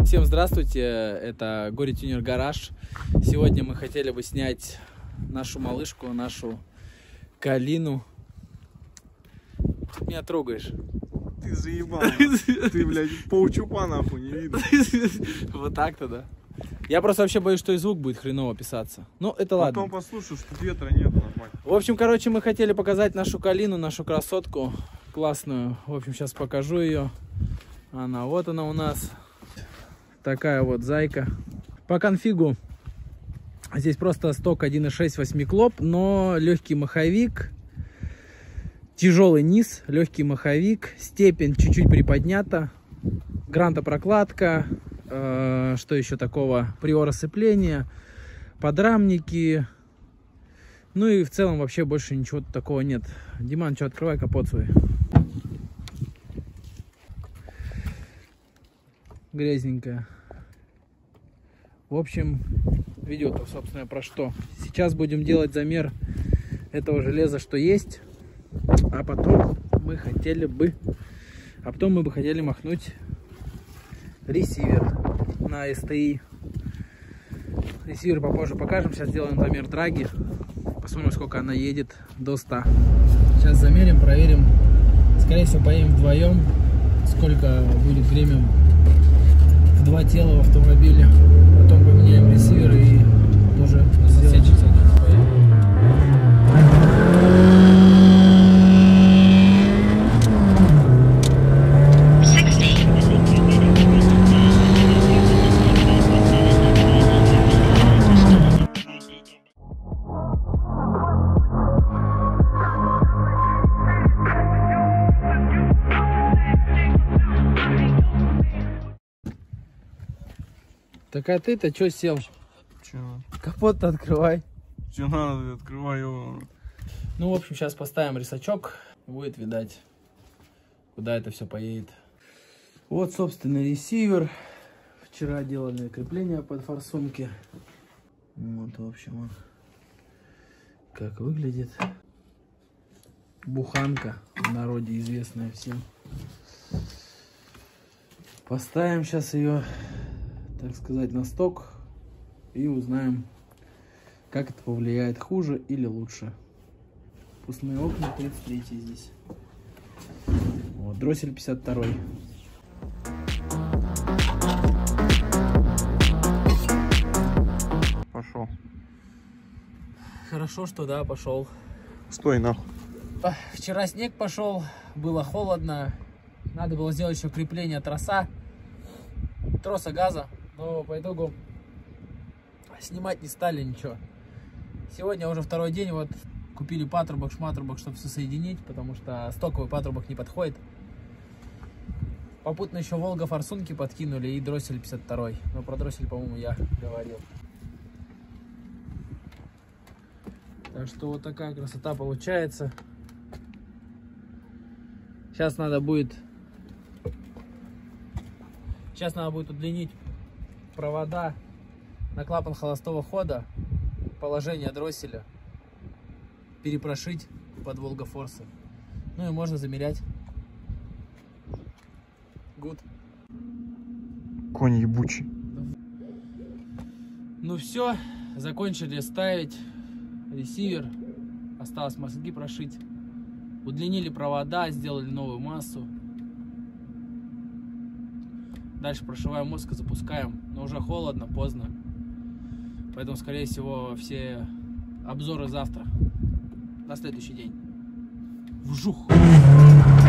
Всем здравствуйте, это Горе Тюнер Гараж. Сегодня мы хотели бы снять нашу малышку, нашу Калину. Ты меня трогаешь. Ты заебал. Ты, блядь, паучупа нахуй не видно. Вот так-то, да. Я просто вообще боюсь, что и звук будет хреново писаться. Ну, это ладно. Потом послушаешь, что ветра нет, нормально. В общем, короче, мы хотели показать нашу Калину, нашу красотку классную. В общем, сейчас покажу ее. Вот она у нас. Такая вот зайка. По конфигу здесь просто сток 1.6 8-клоп, но легкий маховик, тяжелый низ, легкий маховик, степень чуть-чуть приподнята, грантопрокладка, что еще такого, приора сцепления, подрамники, ну и в целом вообще больше ничего такого нет. Диман, что, открывай капот свой. Грязненькая. В общем, видео-то, собственно, про что. Сейчас будем делать замер этого железа, что есть. А потом мы бы хотели махнуть ресивер на STI. Ресивер попозже покажем. Сейчас сделаем замер драги. Посмотрим, сколько она едет до 100. Сейчас замерим, проверим. Скорее всего, поедем вдвоем. Сколько будет время в два тела в автомобиле. Потом поменяем ресивер и тоже сделаем. Так а ты-то что сел? Че? Капот-то открывай. Че надо, открывай его. Ну, в общем, сейчас поставим рисачок. Будет видать, куда это все поедет. Вот, собственно, ресивер. Вчера делали крепление под форсунки. Вот, в общем, он как выглядит. Буханка, в народе известная всем. Поставим сейчас ее, так сказать, на сток и узнаем, как это повлияет, хуже или лучше. Впускные окна 33 здесь. Вот, дроссель 52. Пошел. Хорошо, что да, пошел. Стой, нахуй. Вчера снег пошел, было холодно. Надо было сделать еще крепление троса газа. Но по итогу снимать не стали ничего. Сегодня уже второй день, вот купили патрубок, шматрубок, чтобы все соединить, потому что стоковый патрубок не подходит. Попутно еще Волга форсунки подкинули и дроссель 52. Но про дроссель, по-моему, я говорил. Так что вот такая красота получается. Сейчас надо будет удлинить провода на клапан холостого хода, положение дросселя, перепрошить под Волга форсы. Ну и можно замерять. Good. Конь ебучий. Ну все, закончили ставить ресивер. Осталось мозги прошить. Удлинили провода, сделали новую массу. Дальше прошиваем мозг и запускаем. Но уже холодно, поздно. Поэтому, скорее всего, все обзоры завтра. На следующий день. Вжух!